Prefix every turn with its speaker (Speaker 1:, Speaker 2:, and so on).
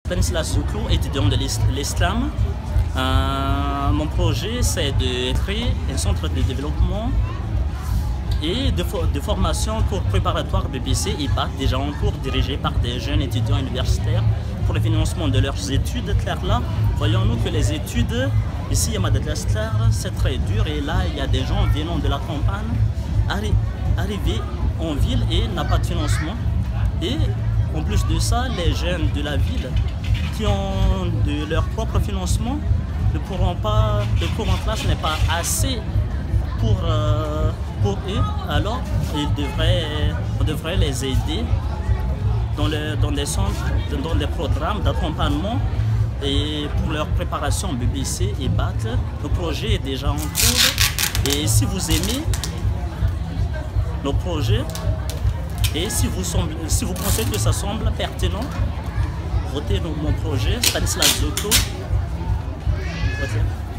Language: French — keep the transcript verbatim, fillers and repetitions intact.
Speaker 1: Stanislas Zouklou, étudiant de l'islam. Euh, mon projet, c'est de créer un centre de développement et de, de formation pour préparatoire B B C et B A C, déjà en cours, dirigé par des jeunes étudiants universitaires pour le financement de leurs études. Claire là, voyons-nous que les études ici à Madagascar, c'est très dur, et là, il y a des gens venant de la campagne, arri arrivés en ville et n'a pas de financement. Et en plus de ça, les jeunes de la ville qui ont de leur propre financement ne pourront pas, le cours en classe n'est pas assez pour, euh, pour eux, alors ils devraient, on devrait les aider dans, le, dans des centres, dans des programmes d'accompagnement et pour leur préparation B B C et B A C. Le projet est déjà en cours, et si vous aimez nos projets et si vous, semble, si vous pensez que ça semble pertinent, votez mon projet Stanislas Zouklou.